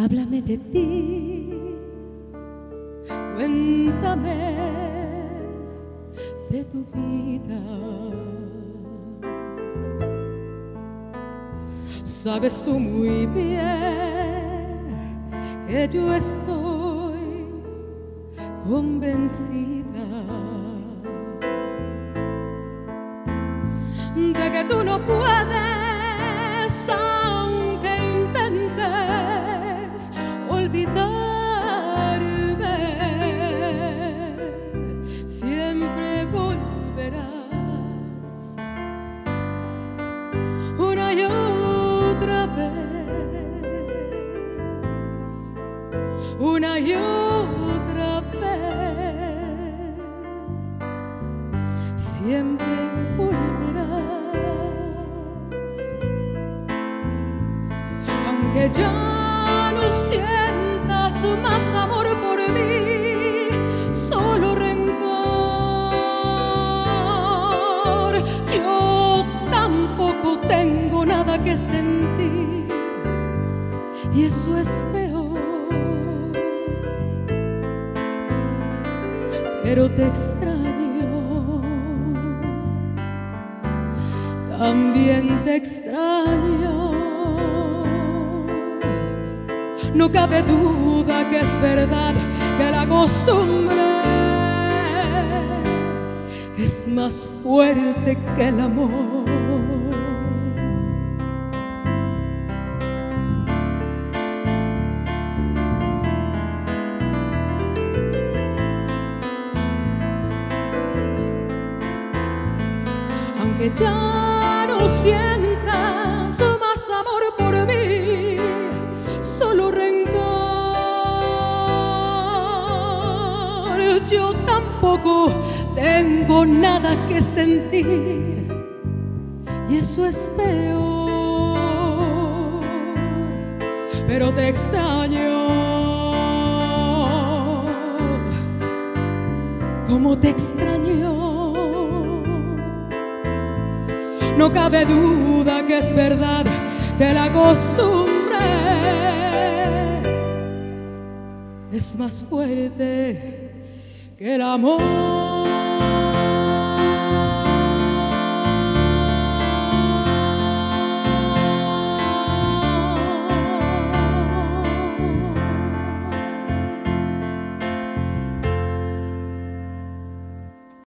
Háblame de ti, cuéntame de tu vida. Sabes tú muy bien que yo estoy convencida de que tú no puedes, aunque intentes olvidarme, siempre volverás una y otra vez, una y otra vez, siempre volverás. Aunque ya no sientas más amor por mí, solo rencor, yo tampoco tengo nada que sentir, y eso es peor. Pero te extraño, también te extraño. No cabe duda que es verdad que la costumbre es más fuerte que el amor. Aunque ya no sientas más amor por mí, solo rencor, yo tampoco tengo nada que sentir, y eso es peor. Pero te extraño, como te extraño. No cabe duda que es verdad que la costumbre es más fuerte que el amor.